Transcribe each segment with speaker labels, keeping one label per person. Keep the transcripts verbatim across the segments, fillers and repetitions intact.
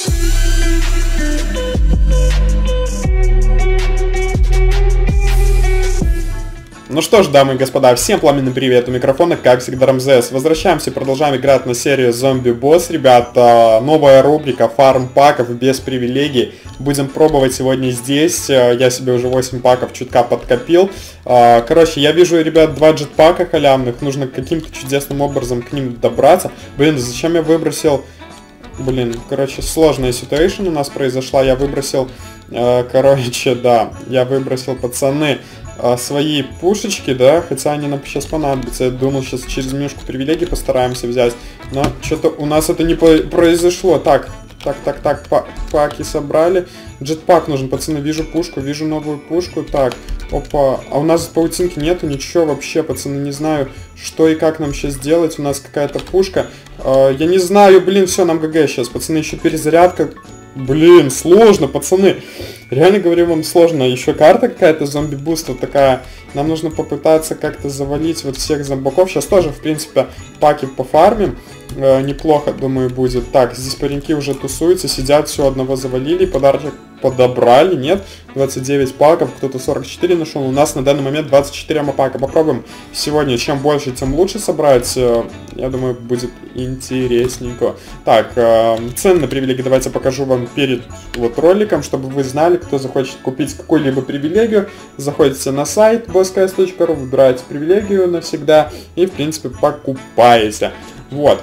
Speaker 1: Ну что ж, дамы и господа, всем пламенный привет, у микрофона, как всегда, Рамзес. Возвращаемся и продолжаем играть на серию Zombie Boss, ребята. Новая рубрика фарм паков без привилегий. Будем пробовать сегодня здесь. Я себе уже восемь паков чутка подкопил. Короче, я вижу, ребят, два джетпака халявных. Нужно каким-то чудесным образом к ним добраться. Блин, зачем я выбросил... Блин, короче, сложная ситуация у нас произошла. Я выбросил... Короче, да, я выбросил, пацаны... свои пушечки, да, хотя они нам сейчас понадобятся. Я думал, сейчас через менюшку привилегий постараемся взять, но что-то у нас это не произошло. Так, так, так, так, па паки собрали. Джетпак нужен, пацаны, вижу пушку, вижу новую пушку. Так, опа, а у нас паутинки нету, ничего вообще, пацаны, не знаю, что и как нам сейчас делать. У нас какая-то пушка, э, я не знаю, блин, все, нам ГГ сейчас, пацаны, еще перезарядка. Блин, сложно, пацаны. Реально говорю вам, сложно. Еще карта какая-то, зомби-буст вот такая. Нам нужно попытаться как-то завалить вот всех зомбаков. Сейчас тоже, в принципе, паки пофармим. Э, неплохо, думаю, будет. Так, здесь пареньки уже тусуются, сидят, все, одного завалили. Подарочек подобрали, нет? двадцать девять паков, кто-то сорок четыре нашел. У нас на данный момент двадцать четыре пака. Попробуем сегодня, чем больше, тем лучше собрать. Э, я думаю, будет интересненько. Так, э, цены на привилегии давайте покажу вам перед вот роликом, чтобы вы знали, кто захочет купить какую-либо привилегию. Заходите на сайт bosscast точка ру, выбираете привилегию навсегда и, в принципе, покупаете. Вот.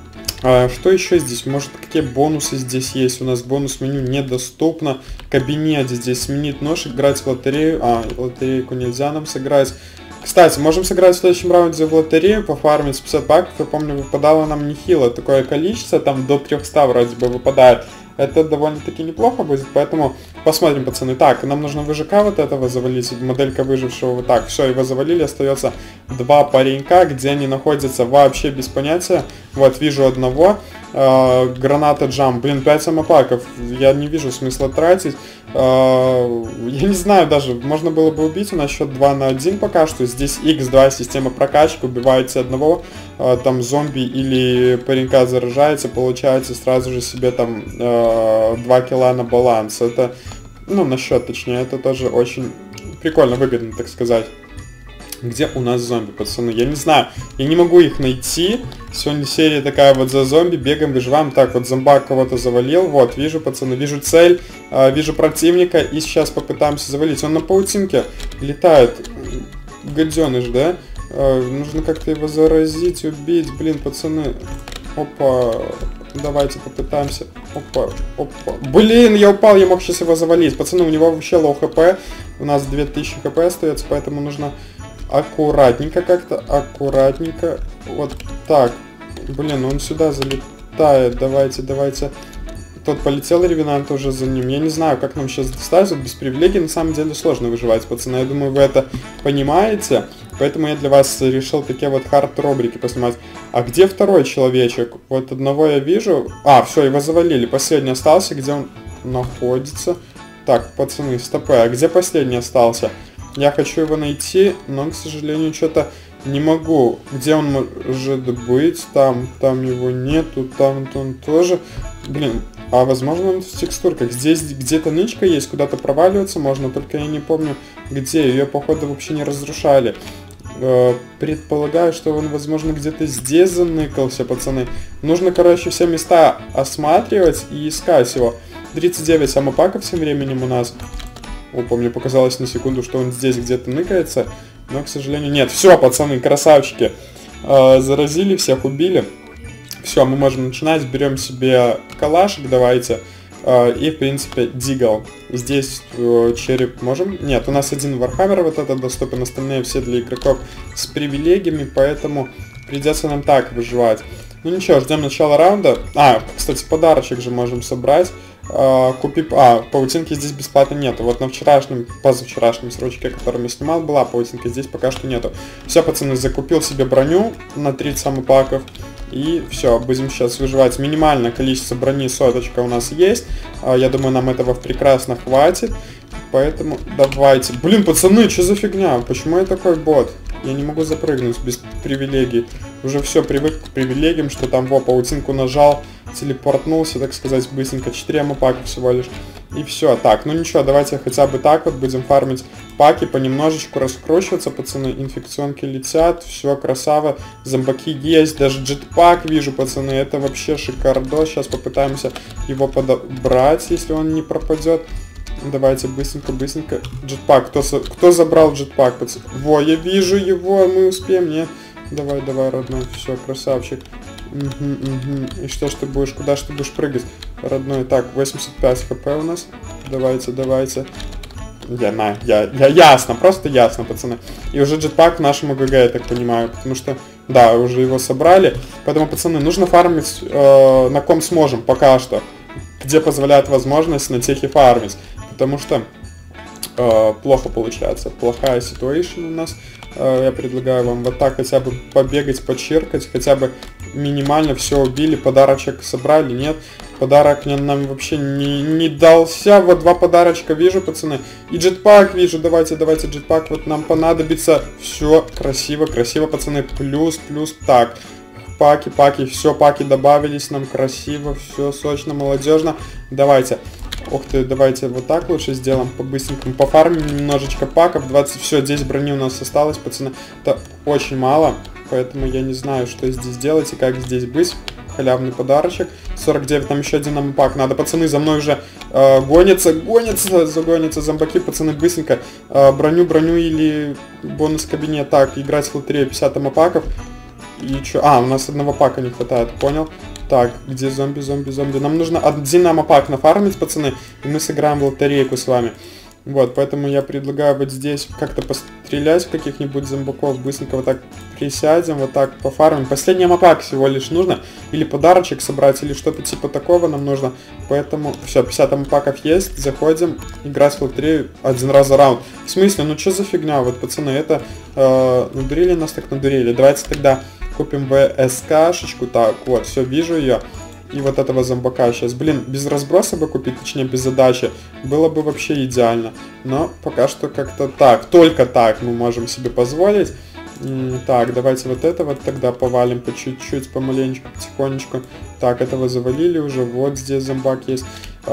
Speaker 1: А, что еще здесь? Может, какие бонусы здесь есть? У нас бонус меню недоступно. Кабинет здесь сменить нож, играть в лотерею. А, лотерейку нельзя нам сыграть. Кстати, можем сыграть в следующем раунде в лотерею, пофармить пятьдесят паков. Я помню, выпадало нам нехило такое количество, там до трёхсот вроде бы выпадает. Это довольно-таки неплохо будет, поэтому посмотрим, пацаны. Так, нам нужно ВЖК вот этого завалить, моделька выжившего. Вот так, все, его завалили, остается два паренька, где они находятся, вообще без понятия. Вот, вижу одного. Э, граната джамп, блин, пять самопаков, я не вижу смысла тратить. Э, я не знаю даже, можно было бы убить, у нас счет два на один пока что. Здесь икс два, система прокачки, убиваете одного, э, там зомби или паренька заражается, получаете сразу же себе там э, два килла на баланс. Это, ну, на счет точнее, это тоже очень прикольно, выгодно, так сказать. Где у нас зомби, пацаны? Я не знаю. Я не могу их найти. Сегодня серия такая вот за зомби. Бегаем, выживаем. Так, вот зомбак кого-то завалил. Вот, вижу, пацаны, вижу цель. Э, вижу противника. И сейчас попытаемся завалить. Он на паутинке летает. Гаденыш, да? Э, нужно как-то его заразить, убить. Блин, пацаны. Опа. Давайте попытаемся. Опа, опа. Блин, я упал, я мог сейчас его завалить. Пацаны, у него вообще лоу хп. У нас две тысячи хп остается, поэтому нужно... аккуратненько как-то, аккуратненько. Вот так. Блин, он сюда залетает. Давайте, давайте. Тот полетел, ревенант уже за ним. Я не знаю, как нам сейчас достать. Вот без привилегий на самом деле сложно выживать, пацаны. Я думаю, вы это понимаете. Поэтому я для вас решил такие вот хард-робрики поснимать. А где второй человечек? Вот одного я вижу. А, все, его завалили. Последний остался. Где он находится? Так, пацаны, стопы. А где последний остался? Я хочу его найти, но, к сожалению, что-то не могу. Где он может быть? Там, там его нету, там он тоже. Блин, а возможно он в текстурках. Здесь где-то нычка есть, куда-то проваливаться можно, только я не помню где. Ее, походу, вообще не разрушали. Э, предполагаю, что он, возможно, где-то здесь заныкался, пацаны. Нужно, короче, все места осматривать и искать его. тридцать девять самопаков тем временем у нас. Опа, мне показалось на секунду, что он здесь где-то ныкается, но, к сожалению, нет. Все, пацаны, красавчики, э, заразили, всех убили. Все, мы можем начинать, берем себе калашик, давайте, э, и, в принципе, дигл. Здесь э, череп можем? Нет, у нас один вархаммер вот этот доступен, остальные все для игроков с привилегиями, поэтому придется нам так выживать. Ну ничего, ждем начала раунда. А, кстати, подарочек же можем собрать. Uh, купи... А, паутинки здесь бесплатно нету. Вот на вчерашнем, позавчерашнем срочке, который я снимал, была паутинка, здесь пока что нету. Все, пацаны, закупил себе броню на тридцать самопаков. И все, будем сейчас выживать. Минимальное количество брони соточка у нас есть. uh, Я думаю, нам этого прекрасно хватит. Поэтому давайте. Блин, пацаны, что за фигня? Почему я такой бот? Я не могу запрыгнуть без привилегий. уже все, привык к привилегиям, что там, во, паутинку нажал, телепортнулся, так сказать, быстренько. четыре амапака всего лишь. И все. Так, ну ничего, давайте хотя бы так вот будем фармить паки, понемножечку раскручиваться, пацаны. Инфекционки летят, все, красава. Зомбаки есть, даже джетпак вижу, пацаны. Это вообще шикардо. Сейчас попытаемся его подобрать, если он не пропадет. Давайте быстренько-быстренько. Джетпак, кто, кто забрал джетпак, пацаны? Во, я вижу его, мы успеем, нет? Давай, давай, родной, все, красавчик. Угу, угу. И что ж ты будешь, куда ж ты будешь прыгать, родной? Так, восемьдесят пять хп у нас. Давайте, давайте. Я, на, я, я, ясно, просто ясно, пацаны. И уже джетпак нашему ГГ, я так понимаю, потому что, да, уже его собрали. Поэтому, пацаны, нужно фармить э, на ком сможем, пока что. Где позволяет возможность на техе фармить. Потому что э, плохо получается, плохая ситуация у нас. Э, я предлагаю вам вот так хотя бы побегать, почиркать, хотя бы минимально все убили, подарочек собрали, нет? Подарок нам вообще не, не дался. Вот два подарочка вижу, пацаны. И джетпак вижу. Давайте, давайте, джетпак вот нам понадобится. Все красиво, красиво, пацаны. Плюс, плюс. Так, паки, паки. Все, паки добавились нам красиво. Все сочно, молодежно. Давайте. Ух ты, давайте вот так лучше сделаем по-быстренькому. Пофармим немножечко паков. двадцать. Все, здесь брони у нас осталось, пацаны. Это очень мало. Поэтому я не знаю, что здесь делать и как здесь быть. Халявный подарочек. сорок девять, там еще один ампак. Надо, пацаны, за мной уже э, гонятся, гонятся, загонятся зомбаки, пацаны, быстренько. Э, броню, броню или бонус кабинет. Так, играть в лотерею пятьдесят амапаков. И что? А, у нас одного пака не хватает, понял? Так, где зомби, зомби, зомби? Нам нужно один амапак нафармить, пацаны, и мы сыграем в лотерейку с вами. Вот, поэтому я предлагаю вот здесь как-то пострелять в каких-нибудь зомбаков, быстренько вот так присядем, вот так пофармим. Последний амапак всего лишь нужно, или подарочек собрать, или что-то типа такого нам нужно. Поэтому, все, пятьдесят амапаков есть, заходим, играть в лотерею один раз за раунд. В смысле, ну что за фигня, вот, пацаны, это, э, надурили нас так надурили. Давайте тогда купим ВСКшечку, так, вот, все, вижу ее. И вот этого зомбака сейчас. Блин, без разброса бы купить, точнее без задачи, было бы вообще идеально. Но пока что как-то так, только так мы можем себе позволить. Так, давайте вот это вот тогда повалим по чуть-чуть, помаленечку, потихонечку. Так, этого завалили уже, вот здесь зомбак есть.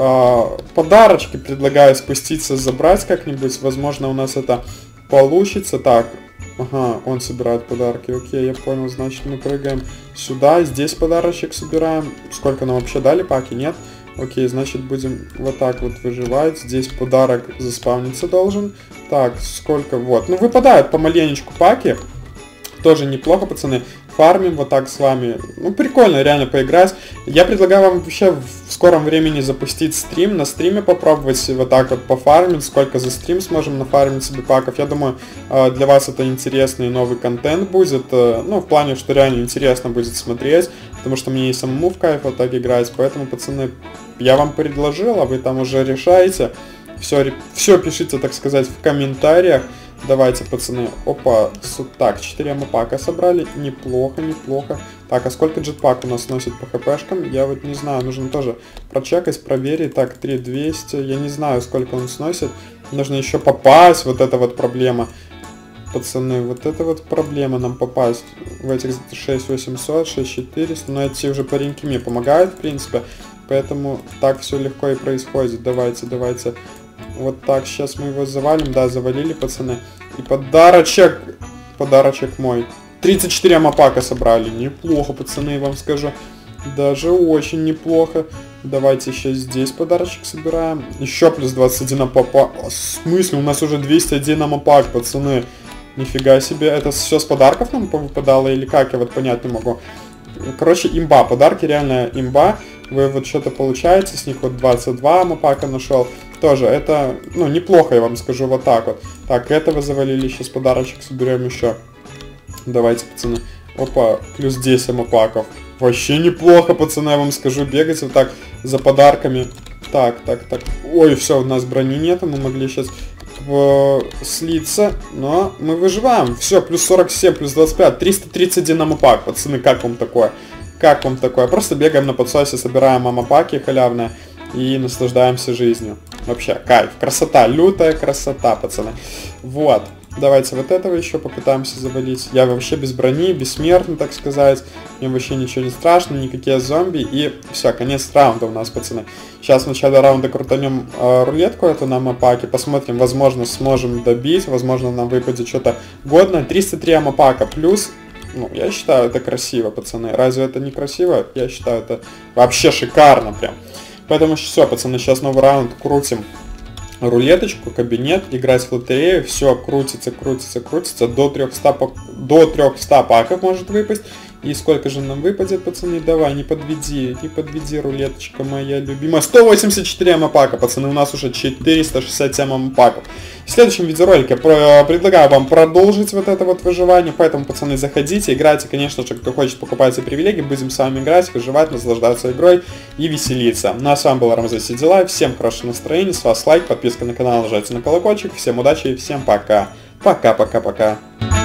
Speaker 1: А, подарочки предлагаю спуститься, забрать как-нибудь. Возможно, у нас это получится. Так, ага, он собирает подарки. Окей, я понял, значит мы прыгаем сюда, здесь подарочек собираем. Сколько нам вообще дали паки? Нет? Окей, значит будем вот так вот выживать. Здесь подарок заспавниться должен. Так, сколько? Вот. Ну, выпадают помаленечку паки. Тоже неплохо, пацаны. Фармим вот так с вами. Ну, прикольно реально поиграть. Я предлагаю вам вообще в скором времени запустить стрим. На стриме попробовать вот так вот пофармить. Сколько за стрим сможем нафармить себе паков. Я думаю, для вас это интересный новый контент будет. Ну, в плане, что реально интересно будет смотреть. Потому что мне и самому в кайф вот так играть. Поэтому, пацаны, я вам предложил, а вы там уже решаете. Все, все пишите, так сказать, в комментариях. Давайте, пацаны. Опа. Так, четыре амапака собрали. Неплохо, неплохо. Так, а сколько джетпак у нас носит по хпшкам? Я вот не знаю. Нужно тоже прочекать, проверить. Так, три тысячи двести. Я не знаю, сколько он сносит. Нужно еще попасть. Вот это вот проблема. Пацаны, вот это вот проблема нам попасть. В этих шесть тысяч восемьсот, шесть тысяч четыреста. Но эти уже пареньки мне помогают, в принципе. Поэтому так все легко и происходит. Давайте, давайте. Вот так, сейчас мы его завалим. Да, завалили, пацаны. И подарочек. Подарочек мой. тридцать четыре амапака собрали. Неплохо, пацаны, я вам скажу. Даже очень неплохо. Давайте еще здесь подарочек собираем. Еще плюс двадцать один амапак. В смысле? У нас уже двести один амапак, пацаны. Нифига себе. Это все с подарков нам повыпадало или как? Я вот понять не могу. Короче, имба. Подарки реально имба. Вы вот что-то получаете, с них вот двадцать два амапака нашел. Тоже это, ну, неплохо, я вам скажу, вот так вот. Так, этого завалили, сейчас подарочек соберем еще. Давайте, пацаны. Опа, плюс десять амапаков. Вообще неплохо, пацаны, я вам скажу, бегать вот так за подарками. Так, так, так. Ой, все, у нас брони нет, мы могли сейчас слиться, но мы выживаем. Все, плюс сорок семь, плюс двадцать пять, триста тридцать один амапак, пацаны, как вам такое? Как вам такое? Просто бегаем на подсосе, собираем амапаки халявные и наслаждаемся жизнью. Вообще, кайф. Красота, лютая красота, пацаны. Вот. Давайте вот этого еще попытаемся завалить. Я вообще без брони, бессмертный, так сказать. Мне вообще ничего не страшно, никакие зомби. И все, конец раунда у нас, пацаны. Сейчас в начале раунда крутанем э, рулетку эту на мапаке. Посмотрим, возможно, сможем добить. Возможно, нам выпадет что-то годное. триста три амапака плюс. Ну, я считаю, это красиво, пацаны. Разве это не красиво? Я считаю, это вообще шикарно прям. Поэтому все, пацаны, сейчас новый раунд крутим. Рулеточку, кабинет, играть в лотерею, все крутится, крутится, крутится, до трехсот, до трехсот паков может выпасть. И сколько же нам выпадет, пацаны? Давай, не подведи, не подведи, рулеточка моя любимая. сто восемьдесят четыре амапака, пацаны, у нас уже четыреста шестьдесят семь амапаков. В следующем видеоролике я предлагаю вам продолжить вот это вот выживание, поэтому, пацаны, заходите, играйте, конечно же, кто хочет покупать себе привилегии, будем с вами играть, выживать, наслаждаться игрой и веселиться. Ну а с вами был Рамзес Сидилай, всем хорошего настроения, с вас лайк, подписка на канал, нажимайте на колокольчик, всем удачи и всем пока. Пока-пока-пока.